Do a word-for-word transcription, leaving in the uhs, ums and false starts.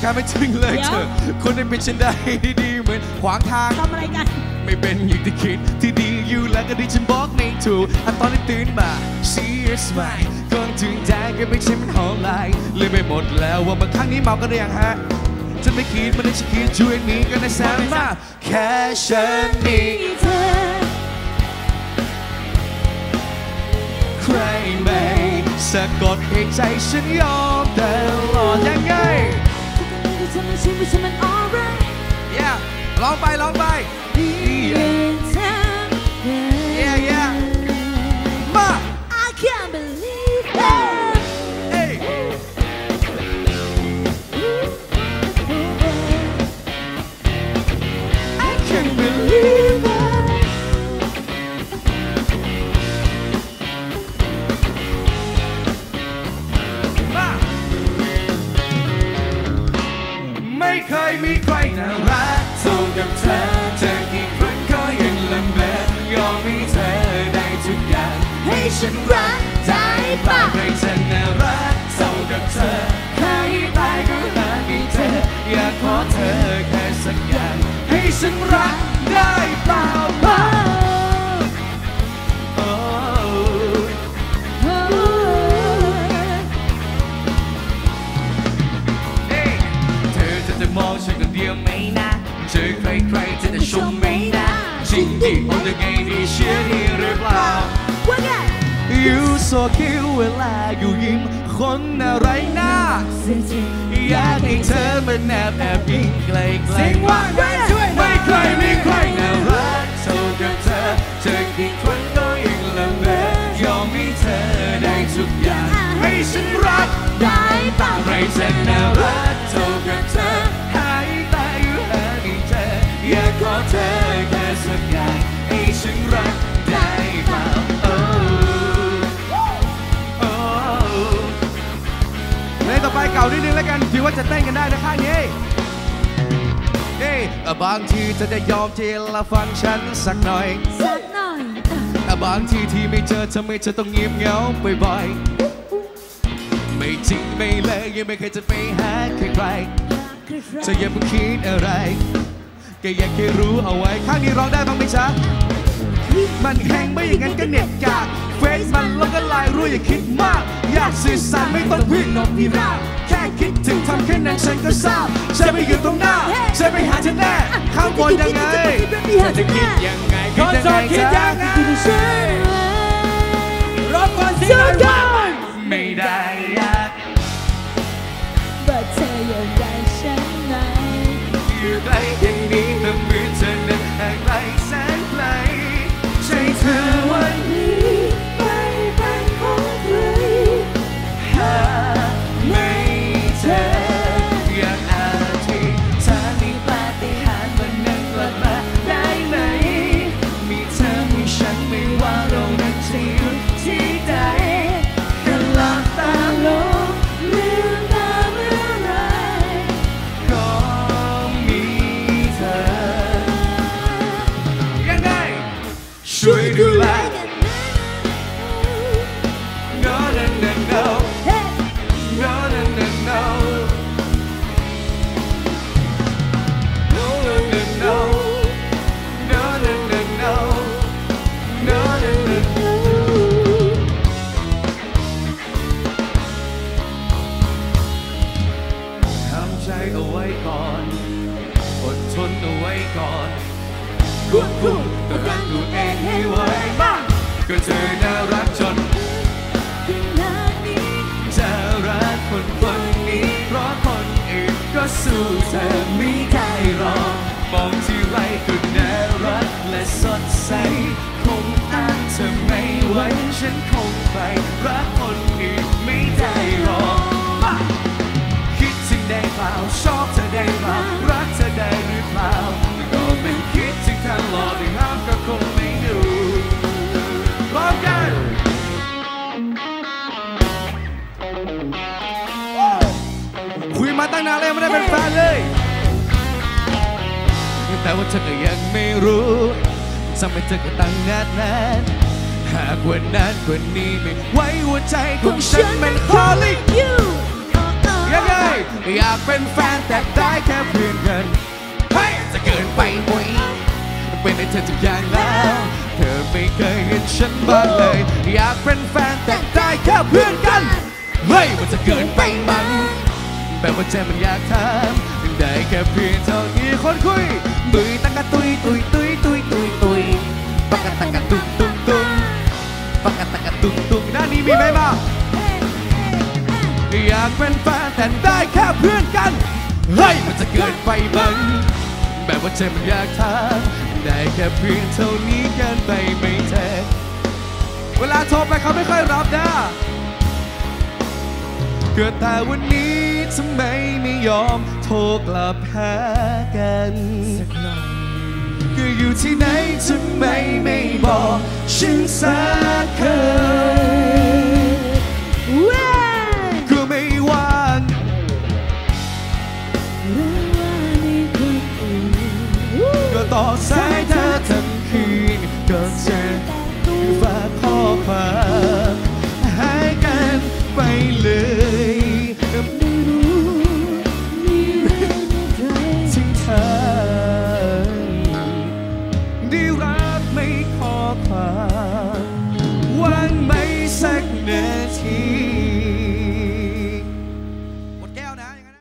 การไม่จริงเลยเธอคนได้เป็นฉันได้ดีๆเหมือนขวางทางทำอะไรกันไม่เป็นอย่างที่คิดที่ดีอยู่แล้วก็ดีฉันบอกไม่ถูกอันตอนที่ตื่นมา Cheers ใหม่ก่อนถึงใจก็ไม่ใช่มันหอมลายเลยไปหมดแล้วว่าบางครั้งนี้เมากันหรือยังฮะฉันไม่คิดมันเลยฉันคิดช่วยนี้ก็ได้แซมมากแค่ฉันมีเธอใครไม่สะกดให้ใจฉันยอมตลอดยังไงyeah ลองไปลองไป yeah yeah มา I can't believe it hey I can't believe it มาไม่เคยมีใครน่ารักเท่ากับเธอเจอกี่ครั้งก็ยังลำบากยอมให้เธอได้ทุกอย่างให้ฉันรักได้ป่ะใครจะน่ารักเท่ากับเธอใครตายก็หาไม่เจออยากขอเธอแค่สักอย่างให้ฉันรักได้เปล่าป่ะมองฉันคนเดียวไม่นะเจอใครๆจะได้ชมไม่นะจริงดิโอ้ยไงดีเชื่อดีหรือเปล่าว่าไง You so cute เวลาอยู่ยิ้มคนอะไรน่าอยากให้เธอมาแนบแอบยิงไกลๆสิ่งว่าไม่เคยมีใครน่ารักเท่ากับเธอเจอกี่คนก็ยังละเมอยอมให้เธอได้ทุกอย่างให้ฉันรักได้เปล่าใครจะน่ารักเท่ากับเธอหายตายอยู่หาไม่เจออยากขอเธอแค่สักอย่างให้ฉันรักได้เปล่าโอ้โอ้เพลงต่อไปเก่านิดนึงแล้วกันถือว่าจะเต้นกันได้นะข้างนี้เฮ้บางทีเธอจะยอมเจรฟังฉันสักหน่อยสักหน่อยบางทีที่ไม่เจอทำไมเธอต้องเงียบเหงาบ่อยๆไม่จริงไม่เลยยังไม่เคยจะไปหาใครๆเธออย่าเพิ่งคิดอะไรก็อยากแค่รู้เอาไว้ข้างนี้ร้องได้บ้างไหมจ๊ะมันแห้งไม่อย่างนั้นก็เหน็บกากเฟซมันลบกันลายรู้อย่าคิดมากอยากสื่อสารไม่ต้องวิ่งนกพิราบแค่คิดถึงทำแค่นั้นฉันก็ทราบฉันไปอยู่ตรงหน้าฉันไปหาเธอแน่ข้างบนยังไงเธอจะคิดยังไงคิดยังไงรบกวนสิไม่ได้อยากแต่เธอยังได้ฉันไหนอยู่ใกล้อย่างนี้แต่เหมือนเธอนั้นห่างไกลแสนไกลใช่เธอวันนี้ไม่เป็นของใครหาไม่เจออยากอาทิตย์ถ้ามีปาฏิหาริย์วันนั้นกลับมาได้ไหมมีเธอมีฉันไม่ว่าเรานั้นจะอยู่ที่ใดแค่หลับตาลงลืมตาเมื่อไรก็มีเธอยังไงช่วยดูแล No no no no No no no no No no no no No no no no No no no no ทำใจเอาไว้ก่อนอดทนเอาไว้ก่อนควบคุมตัวรักตัวเองให้ไว้บ้างก็เธอน่ารักจนจะรักคนคนนี้เพราะคนอื่นก็สู้เธอไม่ได้หรอกมองที่ไรก็น่ารักและสดใสคงอ้างเธอไม่ไหวฉันคงไปรักคนอื่นไม่ได้หรอกคิดถึงได้เปล่าชอบเธอได้เปล่ารักเธอได้หรือเปล่าก็ไม่คิดถึงทางหลอกในห้ามก็คงไม่ดูพร้อมกันคุยมาตั้งนานแล้วไม่ได้เป็นแฟนเลยแต่ว่าเธอก็ยังไม่รู้ทำไมเธอก็ตั้งนานนานหากวันนั้นวันนี้ไม่ไว้หัวใจของฉันมัน calling you ยังไงยอยากเป็นแฟนแต่ได้แค่เพื่อนกันเฮ้ยจะเกินไปไหมเป็นให้เธอทุกอย่างแล้วเธอไม่เคยเห็นฉันบ้างเลยอยากเป็นแฟนแต่ได้แค่เพื่อนกันเฮ้ยมันจะเกินไปมั้งแบบว่าใจมันอยากถามได้แค่เพียงเท่านี้คนคุยตุยตะกะตุยตุยตุยตุยตุยตุยปะกะตะกะตุงตุงตุงปะกะตะกะตุงตุงด้านนี้มีไหมบ้างอยากเป็นแฟนแต่ได้แค่เพื่อนกันเฮ้ยมันจะเกินไปมั้งแบบว่าใจมันอยากถามได้แค่เพียงเท่านี้เกินไปไม่แท้เวลาโทรไปเขาไม่ค่อยรับนะเกิดแต่วันนี้ทำไมไม่ยอมโทรกลับหากันสักหน่อยก็อยู่ที่ไหนทำไมไม่บอกฉันสักคำก็ไม่ว่างก็ต่อสายเธอทั้งคืนก็เจอฝากข้อความหายกันไปเลยไม่รู้มีเรื่องอะไรที่เธอได้รักไม่ขอความ